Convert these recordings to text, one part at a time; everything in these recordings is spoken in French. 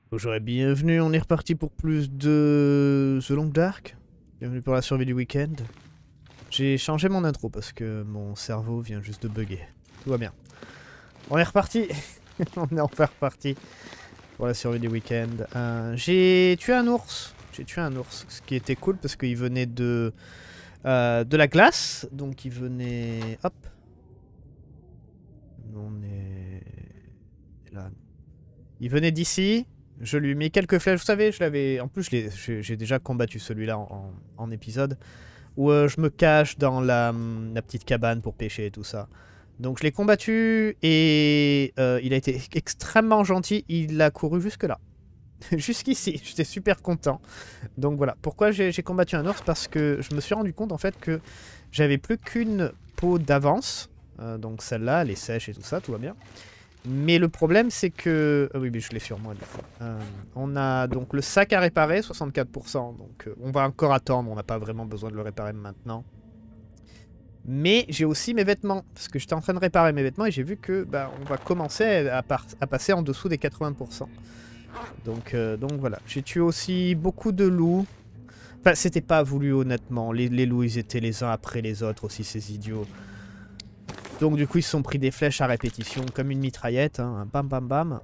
Bonjour et bienvenue, on est reparti pour plus de The Long Dark. Bienvenue pour la survie du week-end. J'ai changé mon intro parce que mon cerveau vient juste de bugger. Tout va bien. On est reparti. On est enfin reparti pour la survie du week-end. J'ai tué un ours. J'ai tué un ours, ce qui était cool parce qu'il venait de la glace. Donc il venait... Hop. On est... Là. Il venait d'ici. Je lui ai mis quelques flèches, vous savez, je l'avais... En plus, j'ai déjà combattu celui-là en épisode, où je me cache dans la petite cabane pour pêcher et tout ça. Donc je l'ai combattu et il a été extrêmement gentil, il a couru jusque-là. Jusqu'ici, j'étais super content. Donc voilà, pourquoi j'ai combattu un ours? Parce que je me suis rendu compte en fait que j'avais plus qu'une peau d'avance. Donc celle-là, elle est sèche et tout ça, tout va bien. Mais le problème, c'est que... oui, mais je l'ai sur moi, du coup. On a donc le sac à réparer, 64%. Donc on va encore attendre, on n'a pas vraiment besoin de le réparer maintenant. Mais j'ai aussi mes vêtements, parce que j'étais en train de réparer mes vêtements et j'ai vu que bah, on va commencer à passer en dessous des 80%. Donc voilà. J'ai tué aussi beaucoup de loups. Enfin, c'était pas voulu, honnêtement. Les loups, ils étaient les uns après les autres aussi, ces idiots. Donc du coup ils se sont pris des flèches à répétition comme une mitraillette, hein, bam bam bam.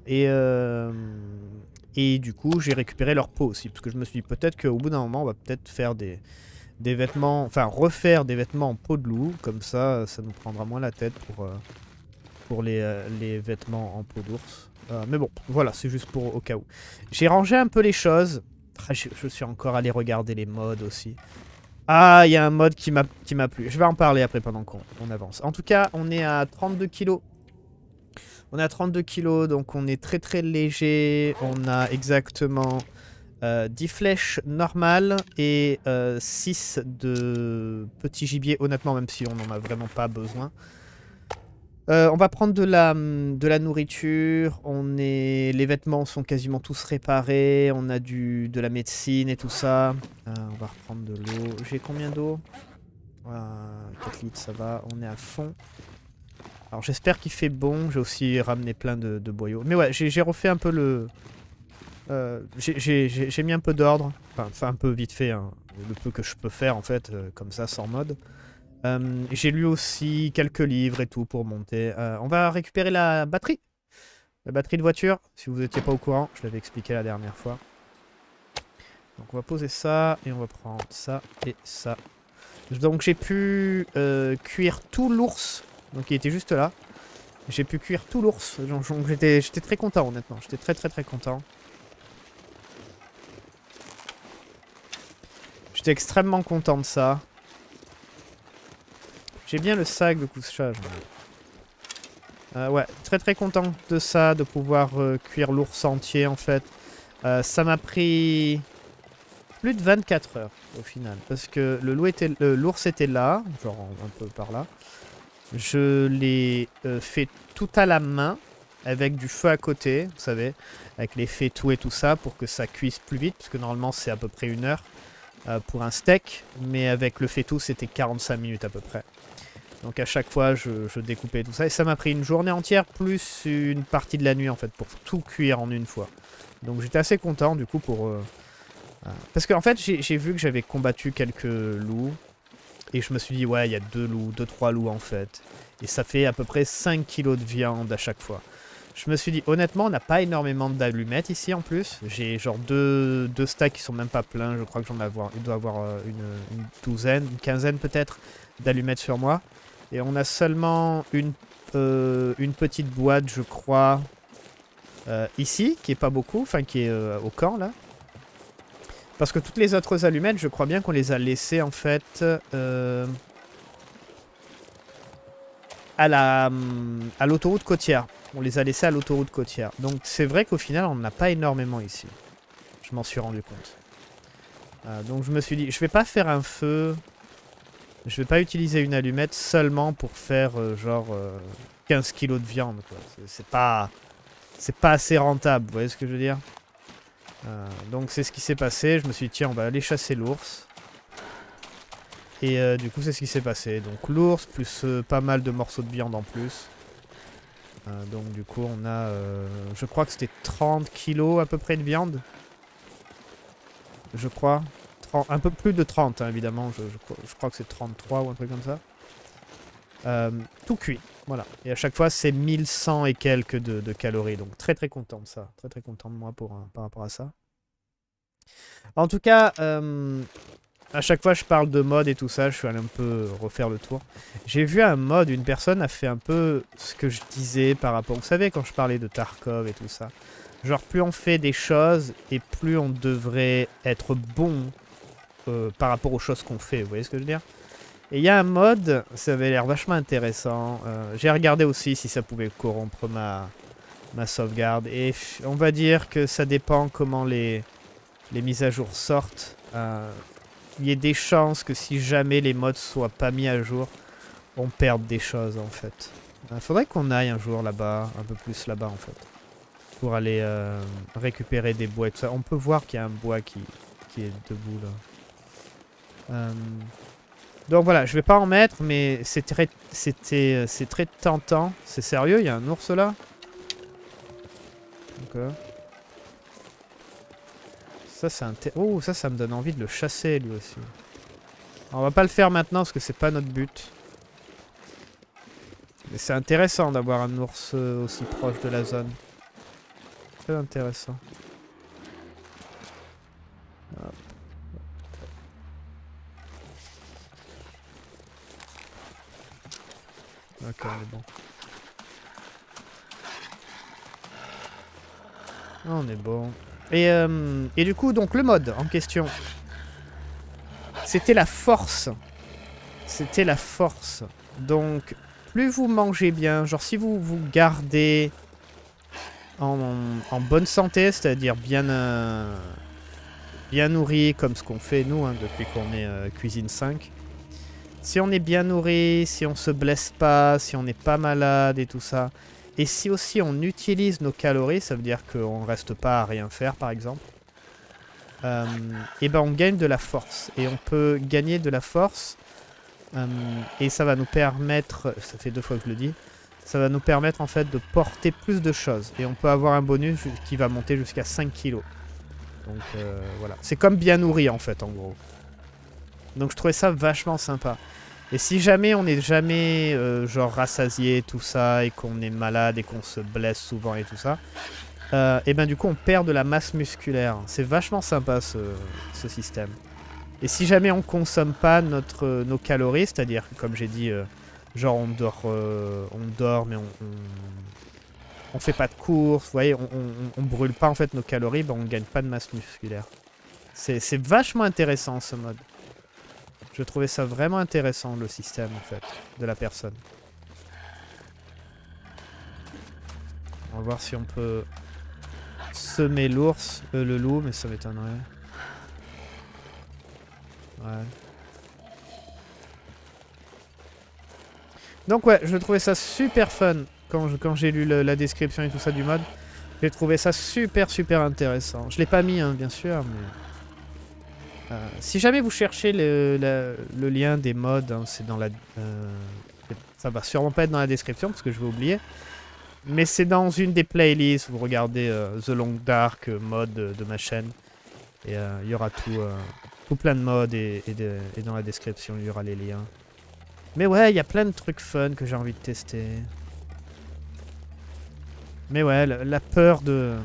Et du coup j'ai récupéré leur peau aussi, parce que je me suis dit peut-être qu'au bout d'un moment on va peut-être faire des vêtements, enfin refaire des vêtements en peau de loup, comme ça ça nous prendra moins la tête pour les vêtements en peau d'ours. Mais bon, voilà, c'est juste pour au cas où. J'ai rangé un peu les choses. Ah, je suis encore allé regarder les mods aussi. Ah, il y a un mode qui m'a plu. Je vais en parler après pendant qu'on avance. En tout cas, on est à 32 kilos. On est à 32 kilos, donc on est très très léger. On a exactement 10 flèches normales et 6 de petits gibiers, honnêtement, même si on n'en a vraiment pas besoin. On va prendre de la nourriture, les vêtements sont quasiment tous réparés, on a de la médecine et tout ça. On va reprendre de l'eau. J'ai combien d'eau 4 litres, ça va, on est à fond. Alors j'espère qu'il fait bon, j'ai aussi ramené plein de boyaux. Mais ouais, j'ai refait un peu le... j'ai mis un peu d'ordre, enfin un peu vite fait, hein, le peu que je peux faire en fait, comme ça, sans mode. J'ai lu aussi quelques livres et tout pour monter. On va récupérer la batterie. La batterie de voiture, si vous n'étiez pas au courant, je l'avais expliqué la dernière fois. Donc on va poser ça et on va prendre ça et ça. Donc j'ai pu cuire tout l'ours. Donc il était juste là. J'ai pu cuire tout l'ours. Donc j'étais très content honnêtement. J'étais très très très content. J'étais extrêmement content de ça. J'ai bien le sac de couchage. Ouais, très très content de ça, de pouvoir cuire l'ours entier en fait. Ça m'a pris plus de 24 heures au final. Parce que l'ours était là, genre un peu par là. Je l'ai fait tout à la main, avec du feu à côté, vous savez, avec les fétous et tout ça, pour que ça cuise plus vite, parce que normalement c'est à peu près 1 heure pour un steak, mais avec le faitout c'était 45 minutes à peu près. Donc à chaque fois, je découpais tout ça. Et ça m'a pris une journée entière, plus une partie de la nuit, en fait, pour tout cuire en une fois. Donc j'étais assez content, du coup, pour... Parce qu'en fait, j'ai vu que j'avais combattu quelques loups. Et je me suis dit, ouais, il y a 2 loups, en fait. Et ça fait à peu près 5 kilos de viande à chaque fois. Je me suis dit, honnêtement, on n'a pas énormément d'allumettes ici, en plus. J'ai genre deux stacks qui sont même pas pleins. Je crois que il doit avoir une douzaine, une quinzaine peut-être, d'allumettes sur moi. Et on a seulement une petite boîte, je crois, ici, qui est pas beaucoup, enfin qui est au camp, là. Parce que toutes les autres allumettes, je crois bien qu'on les a laissées, en fait, à l'autoroute côtière. On les a laissées à l'autoroute côtière. Donc c'est vrai qu'au final, on n'en a pas énormément ici. Je m'en suis rendu compte. Donc je me suis dit, je vais pas faire un feu... Je vais pas utiliser une allumette seulement pour faire genre 15 kilos de viande, quoi. C'est pas assez rentable, vous voyez ce que je veux dire? Donc c'est ce qui s'est passé. Je me suis dit tiens, on va aller chasser l'ours. Et du coup c'est ce qui s'est passé. Donc l'ours plus pas mal de morceaux de viande en plus. Donc du coup on a, je crois que c'était 30 kilos à peu près de viande. Je crois. Un peu plus de 30 hein, évidemment, je crois que c'est 33 ou un truc comme ça. Tout cuit, voilà. Et à chaque fois c'est 1100 et quelques de calories. Donc très très content de ça. Très très content de moi par rapport à ça. En tout cas, à chaque fois je parle de mode et tout ça, je suis allé un peu refaire le tour. J'ai vu un mode, une personne a fait un peu ce que je disais par rapport... Vous savez quand je parlais de Tarkov et tout ça. Genre plus on fait des choses et plus on devrait être bon par rapport aux choses qu'on fait. Vous voyez ce que je veux dire? Et il y a un mode, ça avait l'air vachement intéressant. J'ai regardé aussi si ça pouvait corrompre ma sauvegarde. Et on va dire que ça dépend comment les mises à jour sortent. Il y a des chances que si jamais les mods soient pas mis à jour, on perde des choses en fait. Faudrait qu'on aille un jour là-bas, un peu plus là-bas en fait. Pour aller récupérer des bois et tout ça. On peut voir qu'il y a un bois qui est debout là. Donc voilà, je vais pas en mettre, mais c'est très tentant. C'est sérieux, il y a un ours là. Ok. Ça, oh, ça me donne envie de le chasser lui aussi. Alors, on va pas le faire maintenant parce que c'est pas notre but. Mais c'est intéressant d'avoir un ours aussi proche de la zone. Très intéressant. Hop. Ok, on est bon. On est bon. Et du coup, donc le mode en question, c'était la force. C'était la force. Donc, plus vous mangez bien, genre si vous vous gardez en bonne santé, c'est-à-dire bien nourri, comme ce qu'on fait nous, hein, depuis qu'on est cuisine 5. Si on est bien nourri, si on se blesse pas, si on n'est pas malade et tout ça, et si aussi on utilise nos calories, ça veut dire qu'on reste pas à rien faire par exemple, et ben on gagne de la force. Et on peut gagner de la force, et ça va nous permettre, ça fait 2 fois que je le dis, ça va nous permettre en fait de porter plus de choses. Et on peut avoir un bonus qui va monter jusqu'à 5 kilos. Donc voilà, c'est comme bien nourri en fait en gros. Donc je trouvais ça vachement sympa. Et si jamais on n'est jamais genre rassasié tout ça et qu'on est malade et qu'on se blesse souvent et tout ça, et ben du coup on perd de la masse musculaire. C'est vachement sympa ce système. Et si jamais on consomme pas nos calories, c'est-à-dire comme j'ai dit, genre on dort mais on fait pas de course, vous voyez, on brûle pas en fait nos calories, ben on gagne pas de masse musculaire. C'est vachement intéressant ce mode. Je trouvais ça vraiment intéressant, le système, en fait, de la personne. On va voir si on peut semer l'ours, le loup, mais ça m'étonnerait. Ouais. Donc ouais, je trouvais ça super fun quand j'ai lu la description et tout ça du mode. J'ai trouvé ça super intéressant. Je l'ai pas mis, hein, bien sûr, mais... si jamais vous cherchez le lien des mods, hein, c'est dans la... ça va sûrement pas être dans la description parce que je vais oublier. Mais c'est dans une des playlists, vous regardez The Long Dark mode de ma chaîne. Et il y aura tout plein de mods et dans la description il y aura les liens. Mais ouais, il y a plein de trucs fun que j'ai envie de tester. Mais ouais, la peur de...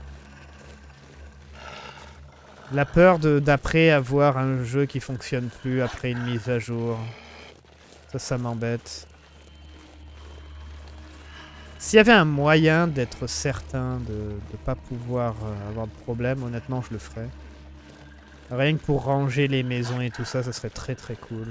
La peur d'après avoir un jeu qui fonctionne plus après une mise à jour. Ça m'embête. S'il y avait un moyen d'être certain de ne pas pouvoir avoir de problème, honnêtement je le ferais. Rien que pour ranger les maisons et tout ça, ça serait très cool.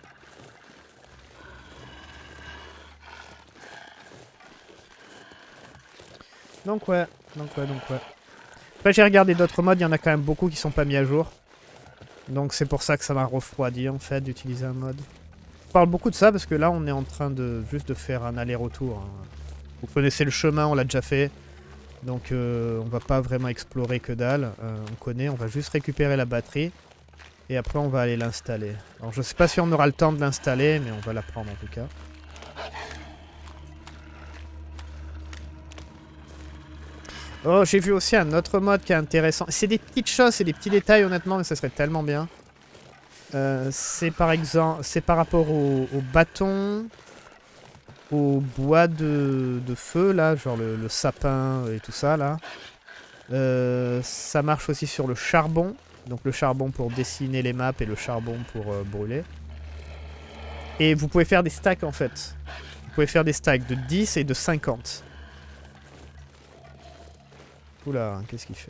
Donc ouais. Après j'ai regardé d'autres modes, il y en a quand même beaucoup qui sont pas mis à jour. Donc c'est pour ça que ça m'a refroidi en fait d'utiliser un mode. Je parle beaucoup de ça parce que là on est en train de juste de faire un aller-retour. Hein. Vous connaissez le chemin, on l'a déjà fait. Donc on va pas vraiment explorer que dalle. On connaît, on va juste récupérer la batterie. Et après on va aller l'installer. Alors je sais pas si on aura le temps de l'installer, mais on va la prendre en tout cas. Oh, j'ai vu aussi un autre mode qui est intéressant. C'est des petites choses, c'est des petits détails honnêtement, mais ça serait tellement bien. C'est par exemple, c'est par rapport au bâton, au bois de feu là, genre le sapin et tout ça là. Ça marche aussi sur le charbon. Donc le charbon pour dessiner les maps et le charbon pour brûler. Et vous pouvez faire des stacks en fait. Vous pouvez faire des stacks de 10 et de 50. Oula, qu'est-ce qu'il fait?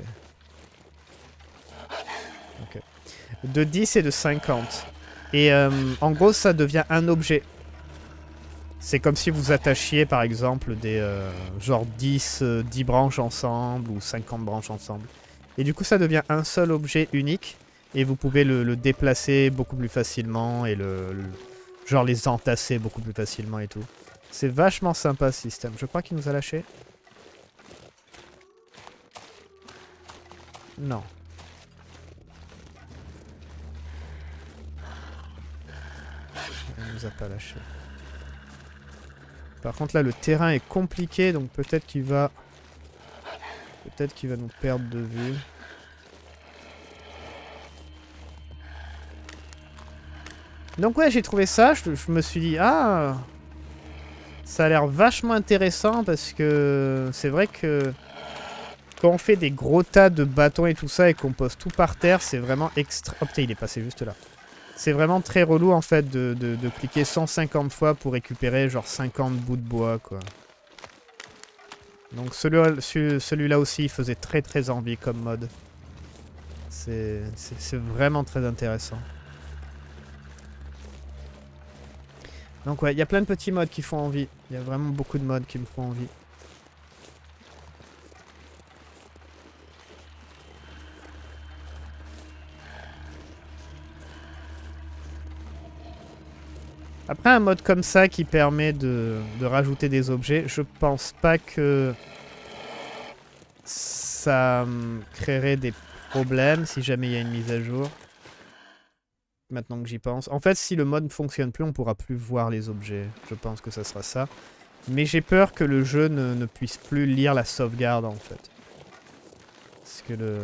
Ok. De 10 et de 50. Et en gros, ça devient un objet. C'est comme si vous attachiez par exemple des genre 10 branches ensemble ou 50 branches ensemble. Et du coup, ça devient un seul objet unique. Et vous pouvez le déplacer beaucoup plus facilement et genre les entasser beaucoup plus facilement et tout. C'est vachement sympa ce système. Je crois qu'il nous a lâché. Non. Il nous a pas lâché. Par contre là le terrain est compliqué donc peut-être qu'il va... Peut-être qu'il va nous perdre de vue. Donc ouais j'ai trouvé ça, je me suis dit ah... Ça a l'air vachement intéressant parce que c'est vrai que... Quand on fait des gros tas de bâtons et tout ça et qu'on pose tout par terre, c'est vraiment extra... Oh putain, il est passé juste là. C'est vraiment très relou en fait de cliquer 150 fois pour récupérer genre 50 bouts de bois quoi. Donc celui-là aussi il faisait très envie comme mode. C'est vraiment très intéressant. Donc ouais, il y a plein de petits modes qui font envie. Il y a vraiment beaucoup de modes qui me font envie. Après un mode comme ça qui permet de rajouter des objets, je pense pas que ça créerait des problèmes si jamais il y a une mise à jour. Maintenant que j'y pense. En fait, si le mode ne fonctionne plus, on pourra plus voir les objets. Je pense que ça sera ça. Mais j'ai peur que le jeu ne puisse plus lire la sauvegarde en fait. Parce que le...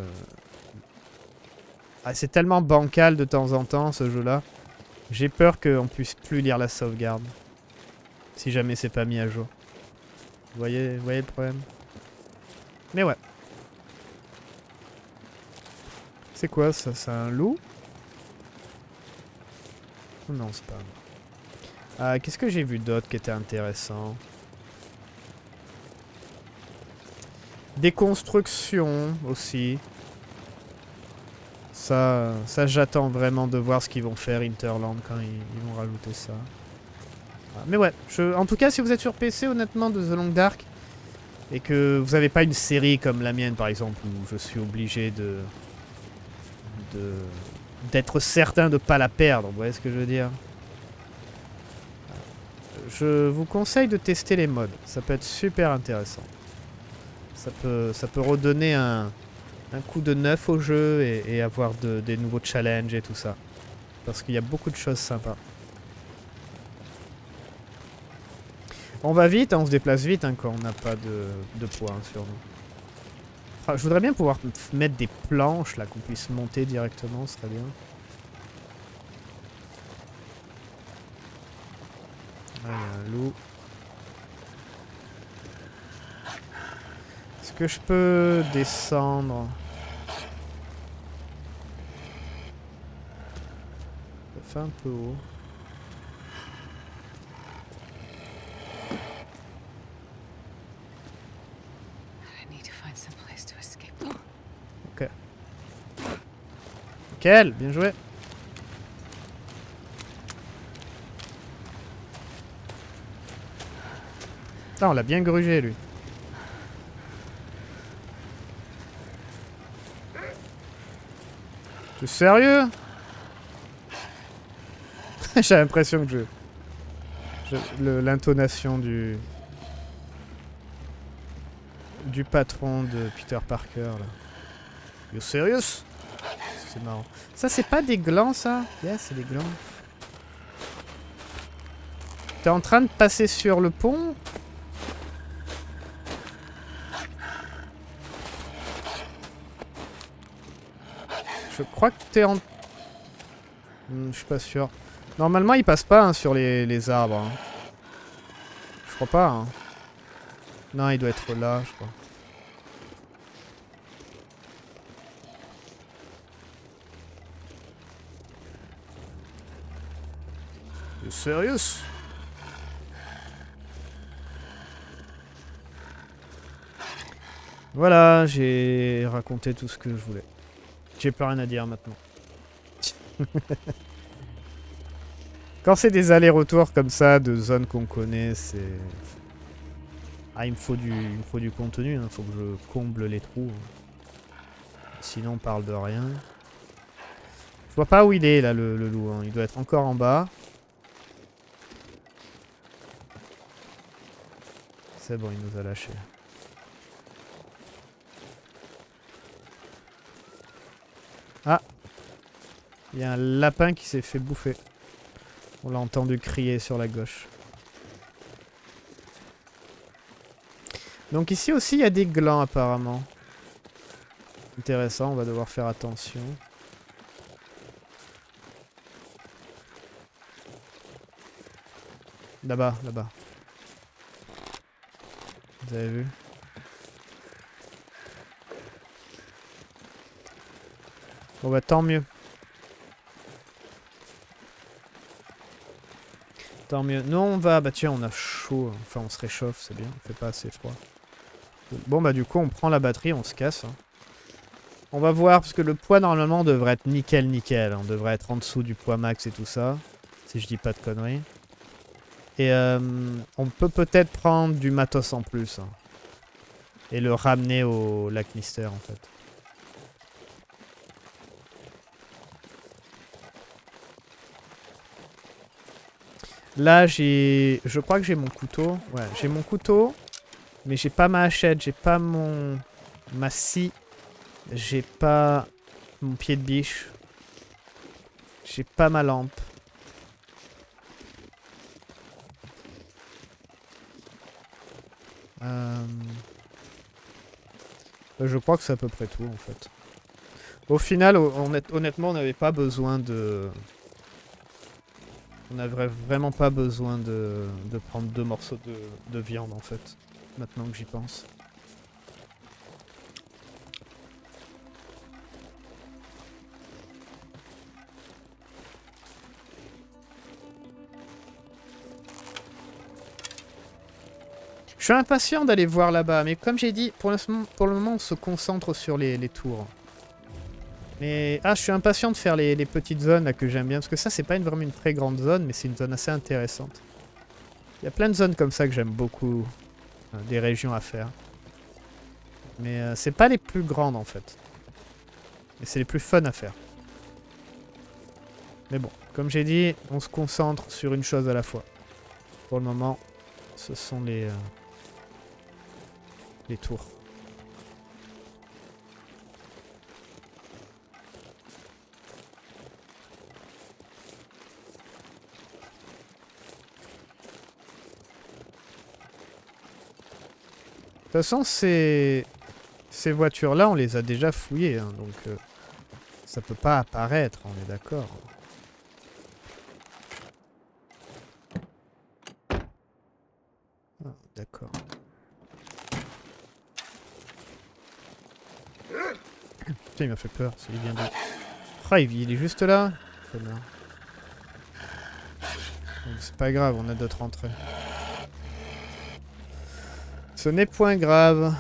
Ah, c'est tellement bancal de temps en temps ce jeu-là. J'ai peur qu'on puisse plus lire la sauvegarde. Si jamais c'est pas mis à jour. Vous voyez le problème? Mais ouais. C'est quoi ça? C'est un loup? Non, c'est pas. Ah, qu'est-ce que j'ai vu d'autre qui était intéressant? Des constructions aussi. Ça j'attends vraiment de voir ce qu'ils vont faire Interland quand ils vont rajouter ça. Ah, mais ouais, en tout cas si vous êtes sur PC honnêtement de The Long Dark et que vous n'avez pas une série comme la mienne par exemple où je suis obligé d'être certain de ne pas la perdre, vous voyez ce que je veux dire? Je vous conseille de tester les mods, ça peut être super intéressant. Ça peut redonner un coup de neuf au jeu et avoir des nouveaux challenges et tout ça. Parce qu'il y a beaucoup de choses sympas. On va vite, hein, on se déplace vite hein, quand on n'a pas de poids hein, sur nous. Enfin, je voudrais bien pouvoir mettre des planches là, qu'on puisse monter directement, ce serait bien. Ah, il y a un loup. Est-ce que je peux descendre? Ça fait un peu haut. Ok. Nickel, bien joué. Ah, on l'a bien grugé lui. T'es sérieux? J'ai l'impression que l'intonation du patron de Peter Parker là. You serious? C'est marrant. Ça c'est pas des glands ça? Yes, c'est des glands. T'es en train de passer sur le pont? Je crois que t'es en... je suis pas sûr. Normalement, il passe pas hein, sur les arbres. Hein. Je crois pas. Hein. Non, il doit être là, je crois. Sérieux? Voilà, j'ai raconté tout ce que je voulais. J'ai plus rien à dire maintenant. Quand c'est des allers-retours comme ça, de zones qu'on connaît, c'est... Ah, il me faut du contenu, il faut que je comble les trous. Sinon, on parle de rien. Je vois pas où il est, là, le loup. Hein. Il doit être encore en bas. C'est bon, il nous a lâchés. Ah! Il y a un lapin qui s'est fait bouffer. On l'a entendu crier sur la gauche. Donc ici aussi, il y a des glands, apparemment. Intéressant, on va devoir faire attention. Là-bas, là-bas. Vous avez vu? Bon bah tant mieux. Tant mieux. Nous on va... Bah tiens, on a chaud. Enfin on se réchauffe, c'est bien. Il fait pas assez froid. Bon bah du coup on prend la batterie, on se casse. Hein. On va voir, parce que le poids normalement devrait être nickel nickel. On devrait être en dessous du poids max et tout ça. Si je dis pas de conneries. Et on peut peut-être prendre du matos en plus. Hein, et le ramener au lac Mystère en fait. Là j'ai... Je crois que j'ai mon couteau. Ouais, j'ai mon couteau. Mais j'ai pas ma hachette, j'ai pas ma scie. J'ai pas mon pied de biche. J'ai pas ma lampe. Je crois que c'est à peu près tout en fait. Au final, honnêtement, on n'avait pas besoin de... On n'avait vraiment pas besoin de prendre 2 morceaux de viande en fait. Maintenant que j'y pense. Je suis impatient d'aller voir là-bas, mais comme j'ai dit, pour le moment, on se concentre sur les tours. Mais je suis impatient de faire les petites zones là, que j'aime bien, parce que ça, c'est pas vraiment une très grande zone, mais c'est une zone assez intéressante. Il y a plein de zones comme ça que j'aime beaucoup, des régions à faire. Mais c'est pas les plus grandes en fait. Mais c'est les plus fun à faire. Mais bon, comme j'ai dit, on se concentre sur une chose à la fois. Pour le moment, ce sont les tours. De toute façon, ces voitures-là, on les a déjà fouillées, hein, donc ça peut pas apparaître, on est d'accord. Ah, d'accord. Putain, il m'a fait peur, c'est bien dit. Ah, il est juste là. C'est pas grave, on a d'autres entrées. Ce n'est point grave.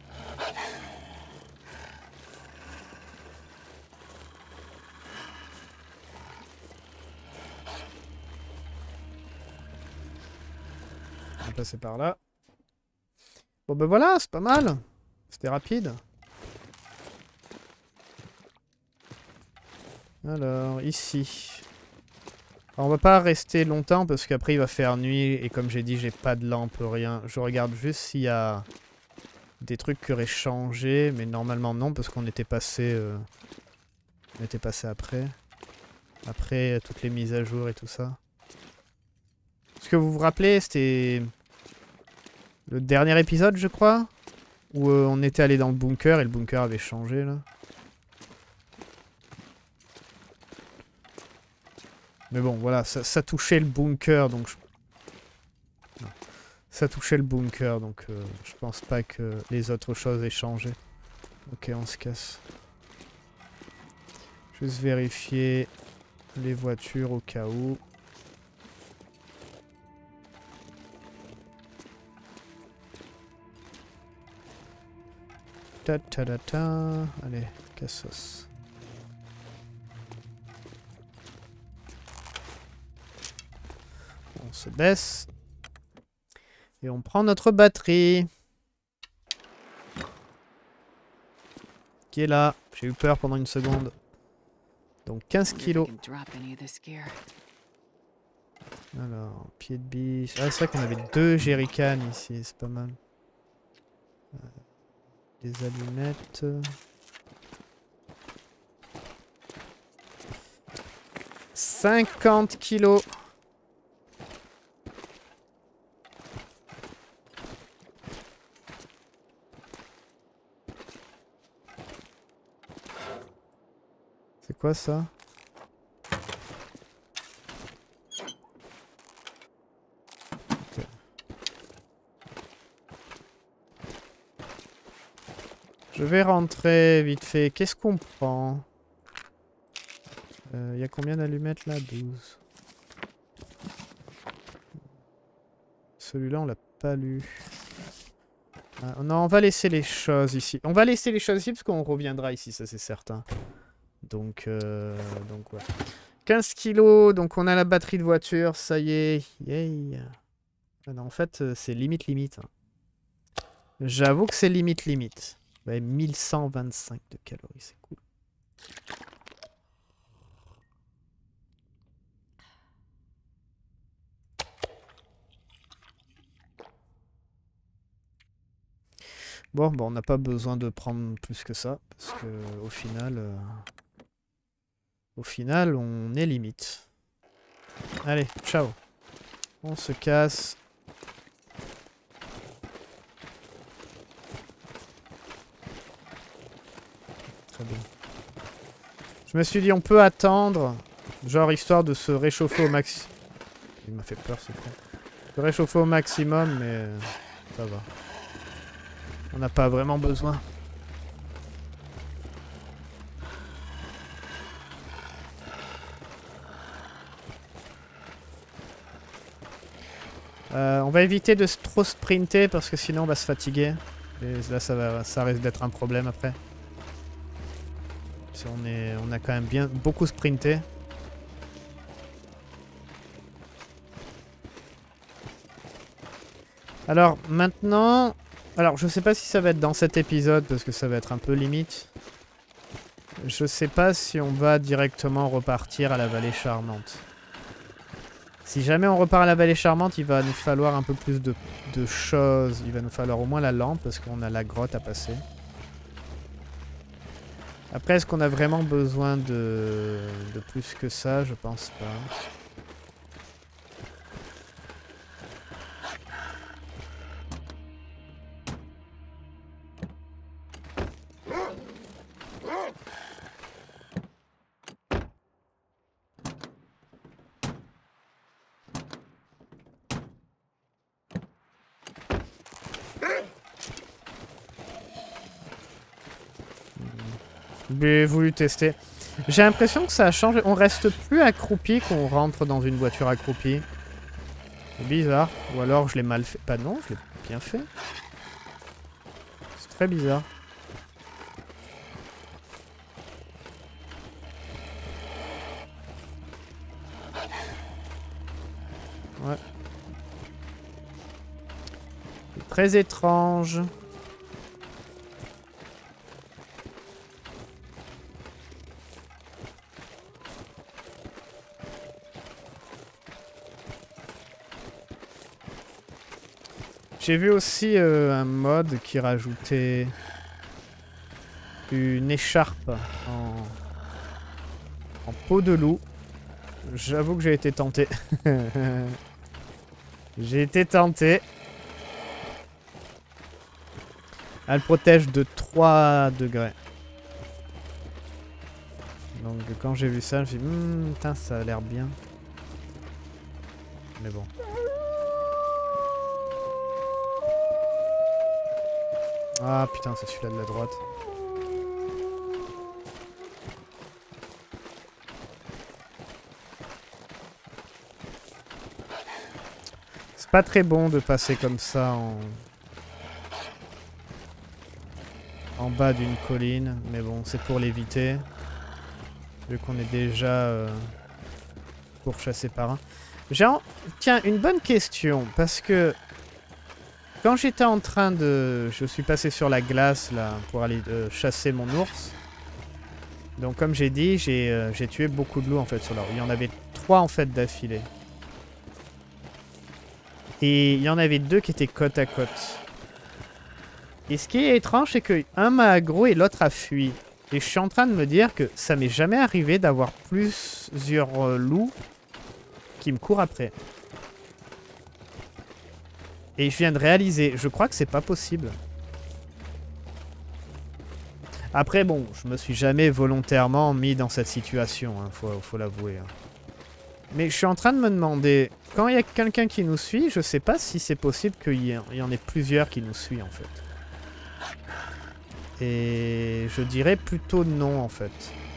On va passer par là. Bon ben voilà, c'est pas mal. C'était rapide. Alors, ici. Alors, on va pas rester longtemps parce qu'après il va faire nuit et comme j'ai dit, j'ai pas de lampe, rien. Je regarde juste s'il y a des trucs qui auraient changé, mais normalement non parce qu'on était passé... on était passé après. Après toutes les mises à jour et tout ça. Est-ce que vous vous rappelez, c'était le dernier épisode, je crois, où on était allé dans le bunker et le bunker avait changé là. Mais bon, voilà, ça touchait le bunker, donc... Non. Ça touchait le bunker, donc je pense pas que les autres choses aient changé. Ok, on se casse. Juste vérifier les voitures au cas où. Ta ta ta ta. Allez, cassos. On se baisse. Et on prend notre batterie. Qui est là. J'ai eu peur pendant une seconde. Donc 15 kilos. Alors, pied de biche. Ah, c'est vrai qu'on avait 2 jerrycans ici, c'est pas mal. Des allumettes. « 50 kilos. C'est quoi ça? Okay. Je vais rentrer vite fait. Qu'est-ce qu'on prend? Il y a combien d'allumettes là? 12. Celui-là, on l'a pas lu. Ah, non, on va laisser les choses ici. On va laisser les choses ici parce qu'on reviendra ici, ça c'est certain. Donc ouais. 15 kilos, donc on a la batterie de voiture, ça y est. Yay. Ah non, en fait, c'est limite. Hein. J'avoue que c'est limite. Ouais, 1125 de calories, c'est cool. Bon, on n'a pas besoin de prendre plus que ça, parce que au final, on est limite. Allez, ciao. On se casse. Très bien. Je me suis dit, on peut attendre, genre histoire de se réchauffer au maximum. Il m'a fait peur, ce con. Se réchauffer au maximum, mais ça va. On n'a pas vraiment besoin. On va éviter de trop sprinter parce que sinon on va se fatiguer. Et là ça risque d'être un problème après. Si on a quand même beaucoup sprinté. Alors maintenant... Alors je sais pas si ça va être dans cet épisode parce que ça va être un peu limite. Je sais pas si on va directement repartir à la vallée charmante. Si jamais on repart à la vallée charmante, il va nous falloir un peu plus de choses. Il va nous falloir au moins la lampe parce qu'on a la grotte à passer. Après, est-ce qu'on a vraiment besoin de plus que ça? Je pense pas. J'ai voulu tester. J'ai l'impression que ça a changé. On reste plus accroupi qu'on rentre dans une voiture accroupie. C'est bizarre. Ou alors je l'ai mal fait. Pas non, je l'ai bien fait. C'est très bizarre. Ouais. C'est très étrange. J'ai vu aussi un mod qui rajoutait une écharpe en peau de loup. J'avoue que j'ai été tenté. J'ai été tenté. Elle protège de 3 degrés. Donc quand j'ai vu ça, je me suis dit, putain, ça a l'air bien. mais bon. Ah putain, c'est celui-là de la droite. C'est pas très bon de passer comme ça en bas d'une colline, mais bon, c'est pour l'éviter. Vu qu'on est déjà pourchassé par un. Tiens, une bonne question, parce que quand j'étais en train de... Je suis passé sur la glace, là, pour aller chasser mon ours. Donc, comme j'ai dit, j'ai tué beaucoup de loups, en fait, sur la rue. Il y en avait 3, en fait, d'affilée. Et il y en avait 2 qui étaient côte à côte. Et ce qui est étrange, c'est qu'un m'a aggro et l'autre a fui. Et je suis en train de me dire que ça m'est jamais arrivé d'avoir plusieurs loups qui me courent après. Et je viens de réaliser, je crois que c'est pas possible. Après, bon, je me suis jamais volontairement mis dans cette situation, hein, faut l'avouer. Hein. Mais je suis en train de me demander, quand il y a quelqu'un qui nous suit, je sais pas si c'est possible qu'il y en ait plusieurs qui nous suivent, en fait. Et je dirais plutôt non, en fait.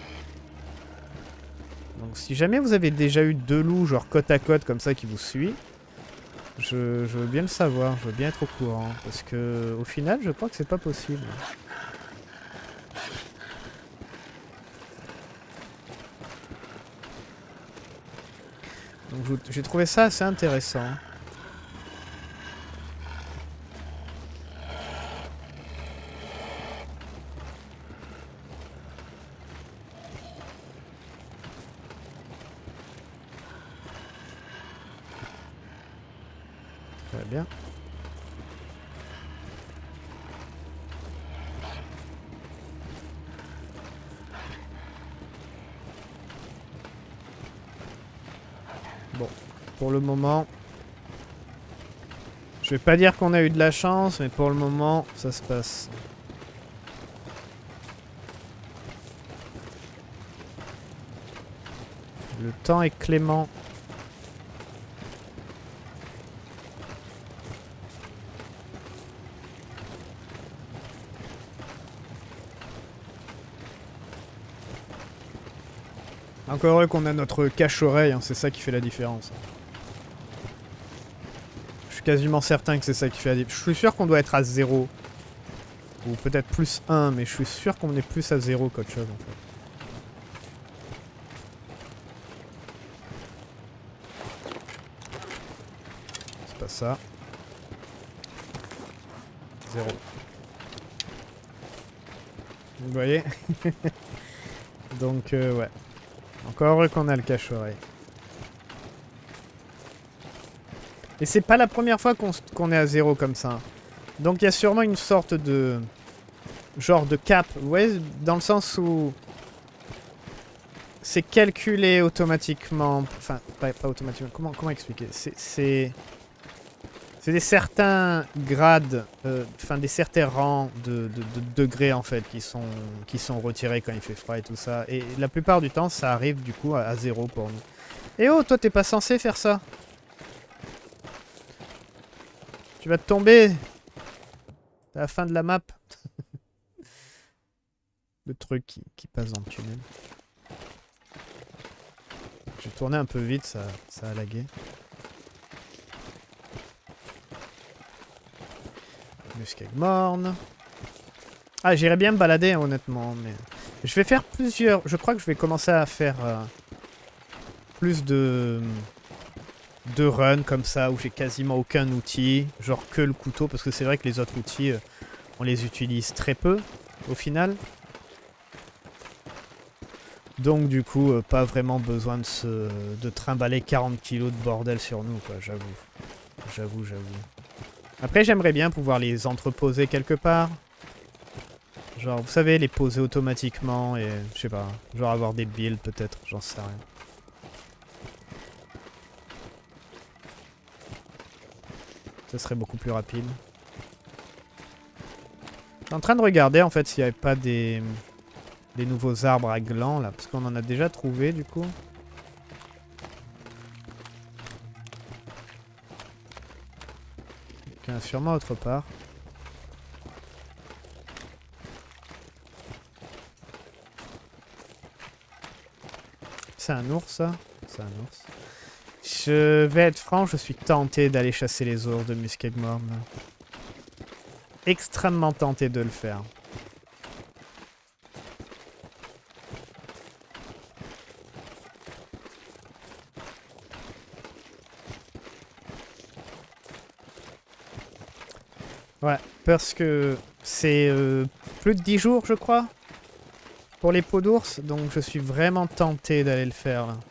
Donc si jamais vous avez déjà eu 2 loups, genre côte à côte, comme ça, qui vous suivent, je veux bien le savoir, je veux bien être au courant. Parce que au final, je crois que c'est pas possible. Donc j'ai trouvé ça assez intéressant. Très bien. Bon, pour le moment, je vais pas dire qu'on a eu de la chance, mais pour le moment, ça se passe. Le temps est clément. Encore heureux qu'on a notre cache-oreille, hein, c'est ça qui fait la différence. Je suis quasiment certain que c'est ça qui fait la différence. Je suis sûr qu'on doit être à 0. Ou peut-être plus 1, mais je suis sûr qu'on est plus à 0 qu'autre chose en fait. C'est pas ça. 0. Vous voyez? Donc ouais. Encore heureux qu'on a le cache-oreille. Et c'est pas la première fois qu'on est à 0 comme ça. Donc il y a sûrement une sorte de... genre de cap. Vous voyez, dans le sens où... c'est calculé automatiquement. Enfin, pas automatiquement. Comment expliquer? C'est des certains grades, enfin des certains rangs de degrés en fait qui sont retirés quand il fait froid et tout ça. Et la plupart du temps, ça arrive du coup à 0 pour nous. Et oh, toi t'es pas censé faire ça. Tu vas te tomber. C'est la fin de la map. Le truc qui passe dans le tunnel. J'ai tourné un peu vite, ça a lagué. Muscade morne. Ah, j'irais bien me balader, hein, honnêtement. Mais je vais faire plusieurs... Je crois que je vais commencer à faire plus de runs comme ça, où j'ai quasiment aucun outil. Genre que le couteau, parce que c'est vrai que les autres outils, on les utilise très peu, au final. Donc du coup, pas vraiment besoin de trimballer 40 kilos de bordel sur nous, quoi, j'avoue. J'avoue. Après, j'aimerais bien pouvoir les entreposer quelque part. Genre, vous savez, les poser automatiquement et, je sais pas, genre avoir des builds peut-être, j'en sais rien. Ça serait beaucoup plus rapide. Je suis en train de regarder en fait s'il n'y avait pas des nouveaux arbres à glands là, parce qu'on en a déjà trouvé du coup. Il y en a sûrement autre part. C'est un ours, ça? C'est un ours. Je vais être franc, je suis tenté d'aller chasser les ours de Muskegmorn. Extrêmement tenté de le faire. Ouais, parce que c'est plus de 10 jours, je crois, pour les peaux d'ours, donc je suis vraiment tenté d'aller le faire, là.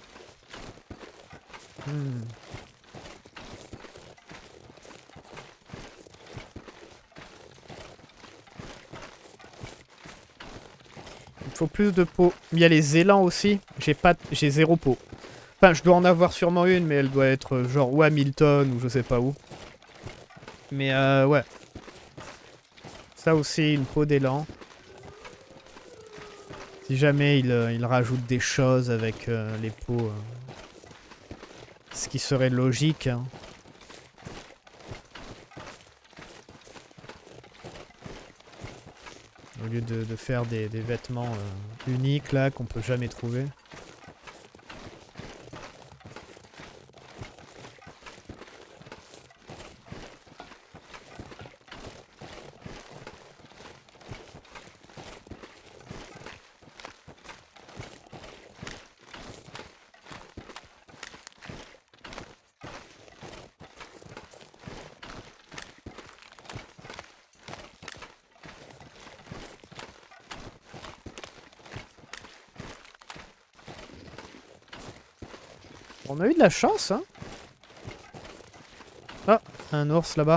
Il faut plus de peau. Il y a les élans aussi. J'ai 0 peau. Enfin, je dois en avoir sûrement une, mais elle doit être genre ou à Milton ou je sais pas où. Mais ouais. Ça aussi, une peau d'élan. Si jamais il rajoute des choses avec les peaux. Ce qui serait logique. Hein. Au lieu de faire des vêtements uniques là qu'on peut jamais trouver. On a eu de la chance, hein. Ah, un ours là-bas.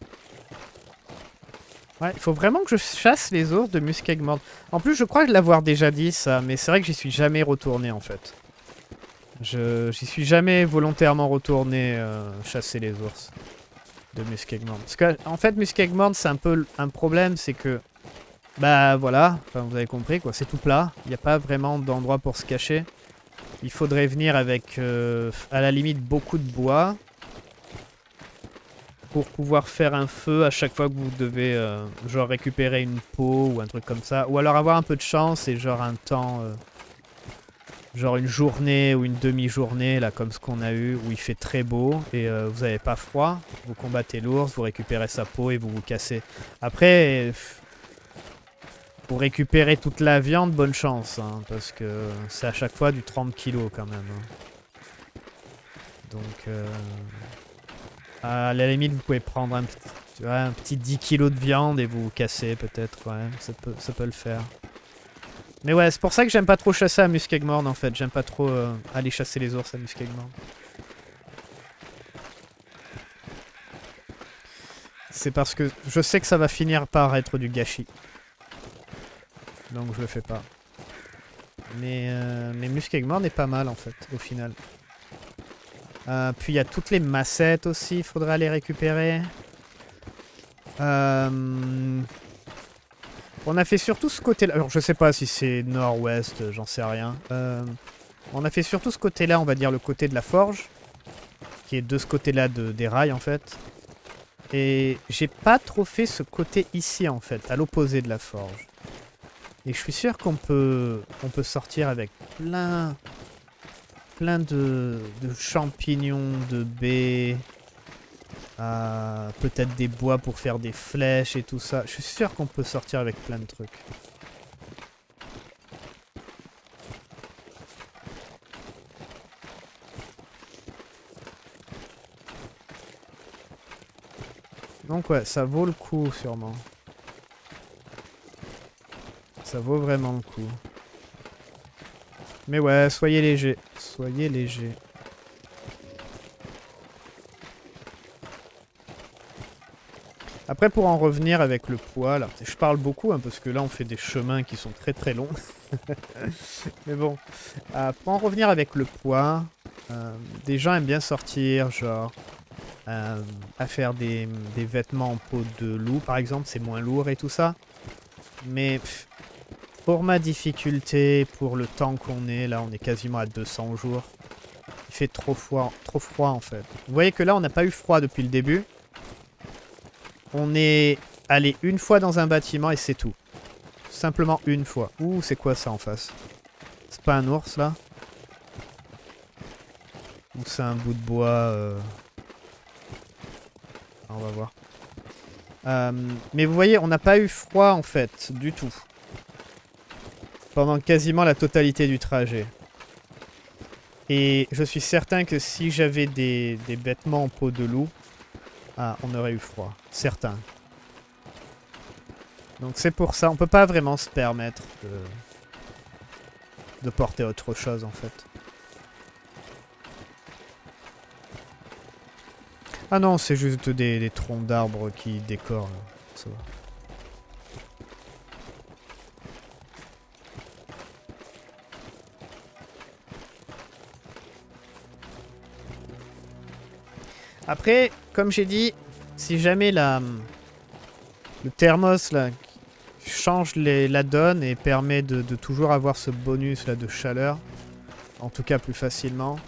Ouais, il faut vraiment que je chasse les ours de Muskegmorn. En plus, je crois l'avoir déjà dit ça, mais c'est vrai que j'y suis jamais retourné en fait. J'y suis jamais volontairement retourné chasser les ours de Muskegmorn. Parce que, en fait, Muskegmorn, c'est un peu un problème, c'est que... Bah voilà, enfin, vous avez compris quoi, c'est tout plat. Il n'y a pas vraiment d'endroit pour se cacher. Il faudrait venir avec, à la limite, beaucoup de bois. Pour pouvoir faire un feu à chaque fois que vous devez, genre, récupérer une peau ou un truc comme ça. Ou alors avoir un peu de chance et genre un temps... genre une journée ou une demi-journée, là, comme ce qu'on a eu, où il fait très beau et vous n'avez pas froid. Vous combattez l'ours, vous récupérez sa peau et vous vous cassez. Après... Pour récupérer toute la viande, bonne chance, hein, parce que c'est à chaque fois du 30 kilos quand même. Hein. Donc, à la limite, vous pouvez prendre un petit 10 kilos de viande et vous vous cassez peut-être, quand même. Ça peut le faire. Mais ouais, c'est pour ça que j'aime pas trop chasser à Muskegmorn, en fait. J'aime pas trop aller chasser les ours à Muskegmorn. C'est parce que je sais que ça va finir par être du gâchis. Donc je le fais pas. Mais Muskegmorn est pas mal en fait, au final. Puis il y a toutes les massettes aussi, il faudra les récupérer. On a fait surtout ce côté-là. Alors je sais pas si c'est nord-ouest, j'en sais rien. On a fait surtout ce côté-là, on va dire le côté de la forge. Qui est de ce côté-là des rails en fait. Et j'ai pas trop fait ce côté ici en fait, à l'opposé de la forge. Et je suis sûr qu'on peut sortir avec plein de champignons, de baies, peut-être des bois pour faire des flèches et tout ça. Je suis sûr qu'on peut sortir avec plein de trucs. Donc ouais, ça vaut le coup sûrement. Ça vaut vraiment le coup. Mais ouais, soyez léger. Soyez léger. Après, pour en revenir avec le poids, là, je parle beaucoup, hein, parce que là, on fait des chemins qui sont très très longs. Mais bon, pour en revenir avec le poids, des gens aiment bien sortir, genre, à faire des vêtements en peau de loup, par exemple, c'est moins lourd et tout ça. Mais... pour ma difficulté, pour le temps qu'on est, là on est quasiment à 200 jours. Il fait trop froid en fait. Vous voyez que là on n'a pas eu froid depuis le début. On est allé une fois dans un bâtiment et c'est tout. Simplement une fois. Ouh, c'est quoi ça en face? C'est pas un ours là? Ou c'est un bout de bois On va voir. Mais vous voyez, on n'a pas eu froid en fait, du tout. Pendant quasiment la totalité du trajet. Et je suis certain que si j'avais des vêtements en peau de loup, on aurait eu froid. Certain. Donc c'est pour ça, on peut pas vraiment se permettre de porter autre chose en fait. Ah non, c'est juste des troncs d'arbres qui décorent. Là. Ça va. Après, comme j'ai dit, si jamais le thermos là change la donne et permet de toujours avoir ce bonus là de chaleur, en tout cas plus facilement,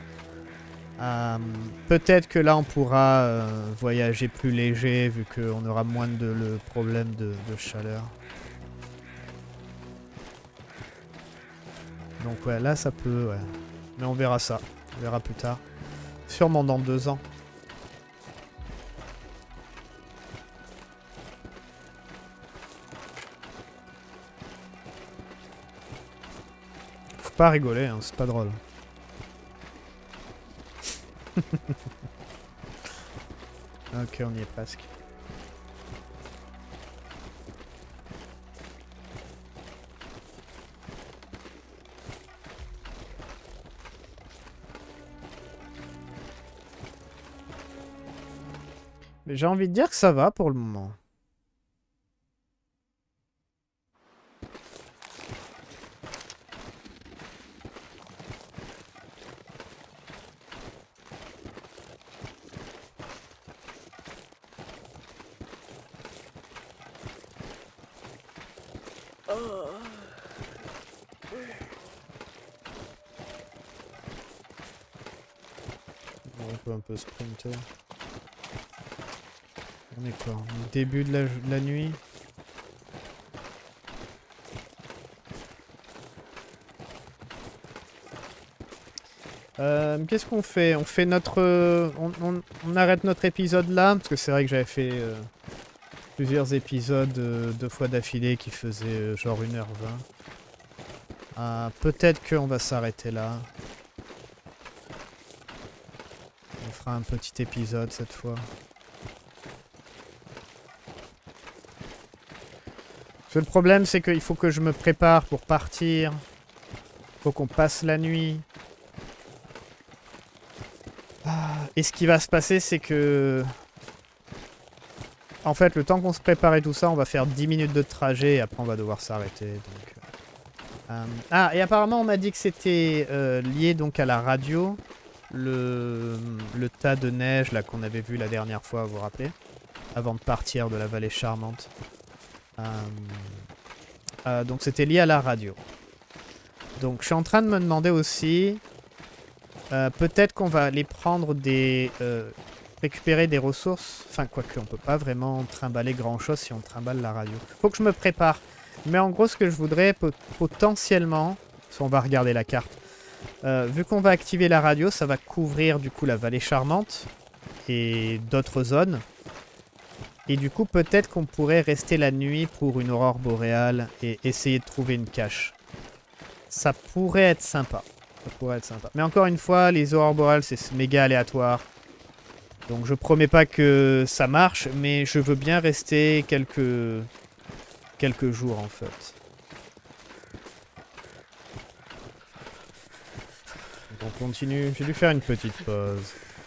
peut-être que là on pourra voyager plus léger vu qu'on aura moins le problème de chaleur. Donc ouais, là ça peut, ouais. Mais on verra ça, on verra plus tard. Sûrement dans 2 ans. Pas rigoler, hein, c'est pas drôle. Ok, on y est presque. Mais j'ai envie de dire que ça va pour le moment. On peut un peu sprinter. On est quoi? Au début de la nuit? Qu'est-ce qu'on fait? On fait notre... on arrête notre épisode là, parce que c'est vrai que j'avais fait plusieurs épisodes 2 fois d'affilée qui faisaient genre 1h20. Peut-être qu'on va s'arrêter là. On fera un petit épisode cette fois. Parce que le problème c'est qu'il faut que je me prépare pour partir. Il faut qu'on passe la nuit. Et ce qui va se passer, c'est que... En fait, le temps qu'on se prépare et tout ça, on va faire 10 minutes de trajet et après on va devoir s'arrêter. Et apparemment on m'a dit que c'était lié donc à la radio. Le tas de neige là qu'on avait vu la dernière fois, vous vous rappelez? Avant de partir de la vallée charmante. Donc c'était lié à la radio. Donc je suis en train de me demander aussi... peut-être qu'on va aller prendre récupérer des ressources. Enfin, quoique, on peut pas vraiment trimballer grand-chose si on trimballe la radio. Faut que je me prépare. Mais en gros, ce que je voudrais potentiellement... Si on va regarder la carte. Vu qu'on va activer la radio, ça va couvrir du coup la vallée charmante. Et d'autres zones. Et du coup, peut-être qu'on pourrait rester la nuit pour une aurore boréale. Et essayer de trouver une cache. Ça pourrait être sympa. Ça pourrait être sympa. Mais encore une fois, les aurores boréales, c'est méga aléatoire. Donc je promets pas que ça marche, mais je veux bien rester quelques jours en fait. Donc on continue. J'ai dû faire une petite pause.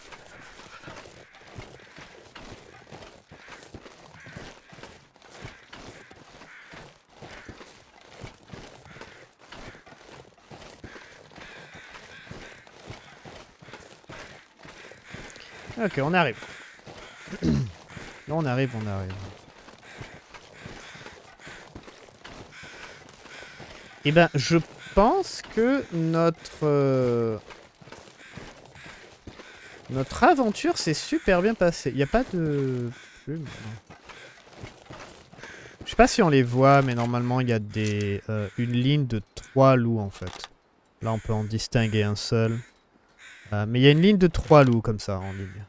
Ok, on arrive. Là, on arrive. Eh ben, je pense que notre aventure s'est super bien passée. Il n'y a pas de plume. Je sais pas si on les voit, mais normalement il y a une ligne de 3 loups en fait. Là on peut en distinguer un seul. Mais il y a une ligne de 3 loups comme ça en ligne.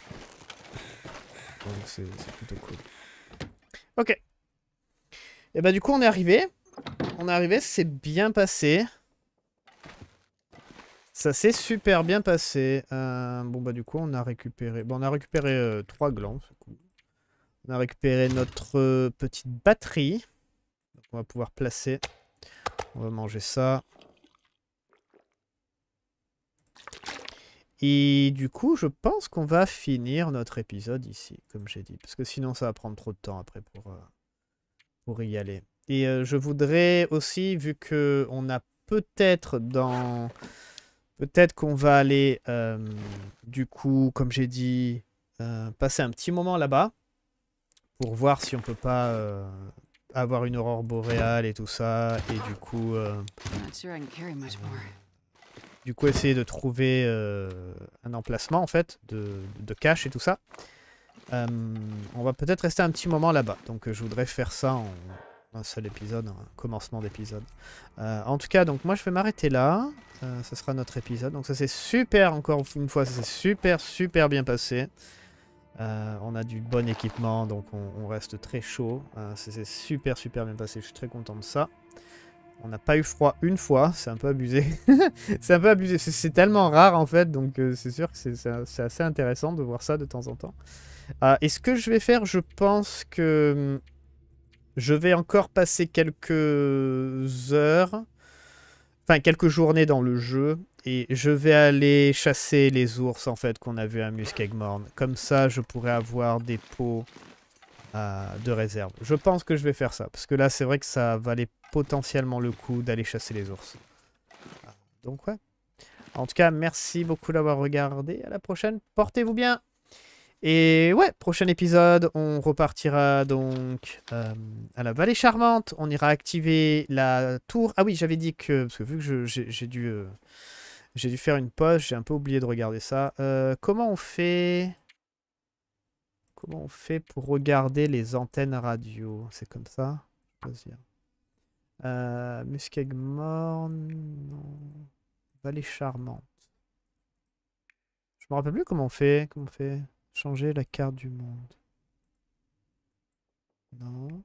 Donc c'est plutôt cool. Ok. Et bah du coup on est arrivé. On est arrivé, c'est bien passé. Ça s'est super bien passé. Bon bah du coup on a récupéré... Bon on a récupéré 3 glands, c'est cool. On a récupéré notre petite batterie. Donc on va pouvoir placer. On va manger ça. Et du coup, je pense qu'on va finir notre épisode ici, comme j'ai dit. Parce que sinon, ça va prendre trop de temps après pour y aller. Et je voudrais aussi, vu qu'on a peut-être dans... Peut-être qu'on va aller, du coup, comme j'ai dit, passer un petit moment là-bas. Pour voir si on peut pas avoir une aurore boréale et tout ça. Et du coup essayer de trouver un emplacement en fait de cache et tout ça. On va peut-être rester un petit moment là-bas. Donc je voudrais faire ça en un seul épisode, un commencement d'épisode. En tout cas, donc moi je vais m'arrêter là. Ça sera notre épisode. Donc ça c'est super, encore une fois, ça s'est super bien passé. On a du bon équipement, donc on reste très chaud. C'est super bien passé, je suis très content de ça. On n'a pas eu froid une fois, c'est un peu abusé. C'est un peu abusé, c'est tellement rare en fait, donc c'est sûr que c'est assez intéressant de voir ça de temps en temps. Et ce que je vais faire, je pense que je vais encore passer quelques heures, enfin quelques journées dans le jeu, et je vais aller chasser les ours en fait qu'on a vu à Muskegmorn. Comme ça, je pourrais avoir des pots de réserve. Je pense que je vais faire ça, parce que là, c'est vrai que ça valait potentiellement le coup d'aller chasser les ours. Donc ouais. En tout cas, merci beaucoup d'avoir regardé. À la prochaine. Portez-vous bien. Et ouais, prochain épisode, on repartira donc à la vallée charmante. On ira activer la tour. Ah oui, j'avais dit que... Parce que vu que j'ai dû faire une pause, j'ai un peu oublié de regarder ça. Comment on fait... Comment on fait pour regarder les antennes radio? C'est comme ça? Muskegmorn... Non. Vallée charmante. Je me rappelle plus comment on fait. Comment on fait? Changer la carte du monde. Non.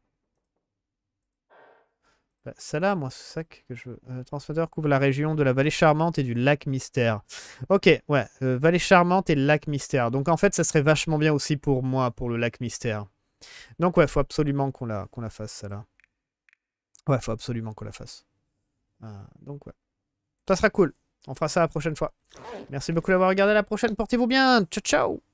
Bah, celle-là, moi, c'est ça que je veux. Transporteur couvre la région de la vallée charmante et du lac mystère. Ok, ouais. Vallée charmante et lac mystère. Donc, en fait, ça serait vachement bien aussi pour moi, pour le lac mystère. Donc, ouais, faut absolument qu'on la fasse, celle-là. Ouais, faut absolument qu'on la fasse. Donc, ouais. Ça sera cool. On fera ça la prochaine fois. Merci beaucoup d'avoir regardé. À la prochaine. Portez-vous bien. Ciao, ciao.